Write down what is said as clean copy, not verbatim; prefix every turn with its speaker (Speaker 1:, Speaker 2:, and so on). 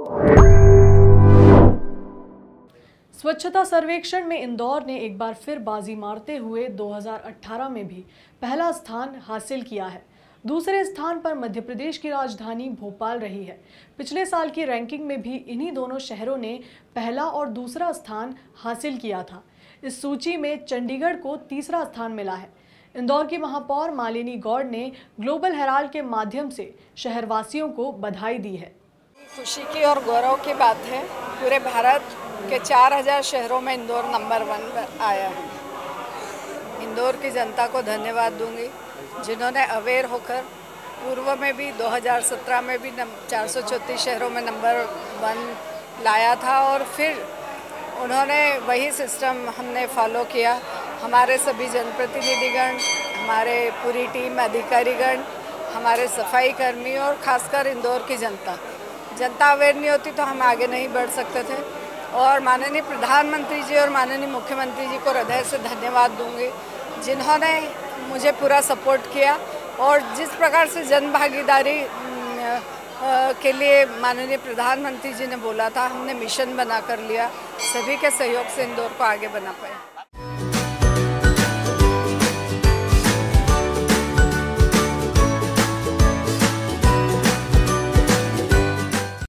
Speaker 1: स्वच्छता सर्वेक्षण में इंदौर ने एक बार फिर बाजी मारते हुए 2018 में भी पहला स्थान हासिल किया है। दूसरे स्थान पर मध्य प्रदेश की राजधानी भोपाल रही है। पिछले साल की रैंकिंग में भी इन्हीं दोनों शहरों ने पहला और दूसरा स्थान हासिल किया था। इस सूची में चंडीगढ़ को तीसरा स्थान मिला है। इंदौर की महापौर मालिनी गौड़ ने ग्लोबल हेराल्ड के माध्यम से शहरवासियों को बधाई दी है।
Speaker 2: खुशी की और गौरव की बात है, पूरे भारत के 4000 शहरों में इंदौर नंबर 1 पर आया है। इंदौर की जनता को धन्यवाद दूंगी जिन्होंने अवेयर होकर पूर्व में भी 2017 में भी 434 शहरों में नंबर 1 लाया था और फिर उन्होंने वही सिस्टम हमने फॉलो किया। हमारे सभी जनप्रतिनिधिगण, हमारे पूरी टीम अधिकारीगण, हमारे सफाई कर्मी और खासकर इंदौर की जनता अवेयर नहीं होती तो हम आगे नहीं बढ़ सकते थे। और माननीय प्रधानमंत्री जी और माननीय मुख्यमंत्री जी को हृदय से धन्यवाद दूंगी जिन्होंने मुझे पूरा सपोर्ट किया और जिस प्रकार से जन भागीदारी के लिए माननीय प्रधानमंत्री जी ने बोला था, हमने मिशन बना कर लिया। सभी के सहयोग से इंदौर को आगे बना पाए।